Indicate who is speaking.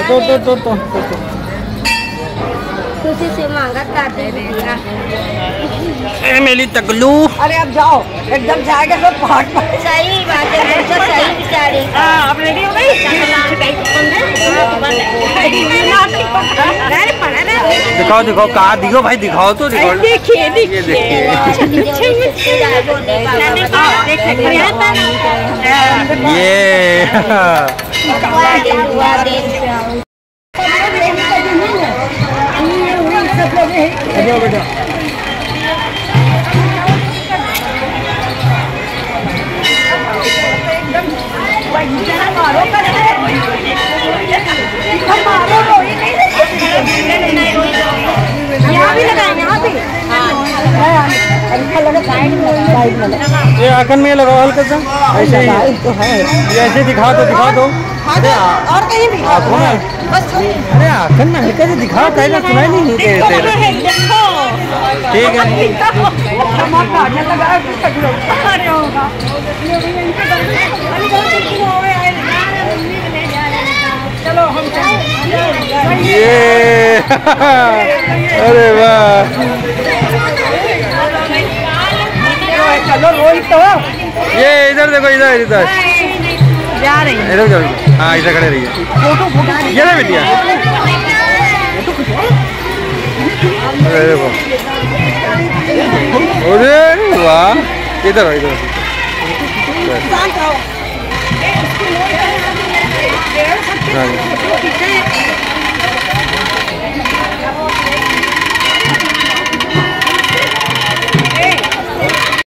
Speaker 1: तो
Speaker 2: खुशी से मांगा काटे देगा।
Speaker 1: ए मेरी तकलू।
Speaker 3: अरे अब जाओ, एकदम जाएगा तो पहाड़ पर।
Speaker 2: सही बात है, बिल्कुल सही बेचारी।
Speaker 3: हाँ, अब रेडी हो गई?
Speaker 1: दिखाओ दिखाओ कहाँ दिखो भाई, दिखाओ तो दिखाओ।
Speaker 3: देखिए देखिए
Speaker 1: बेटा
Speaker 3: यहाँ भी लगाएंगे, यहाँ भी
Speaker 1: ये आखन में लगाओ हल्का सा, ऐसे ही तो है। ये ऐसे दिखा दो अरे
Speaker 3: और कहीं भी
Speaker 1: आँखों में, अरे आखन में हल्का से दिखाओ, कहना सुनाई नहीं ठीक है।
Speaker 3: चलो हम
Speaker 1: ये अरे वाह,
Speaker 3: चलो रोई तो
Speaker 1: ये इधर देखो, इधर
Speaker 3: जा रही है।
Speaker 1: इधर जाओ। हाँ इधर खड़े रहिए, ये ना बिटिया। अरे देखो, अरे वाह, इधर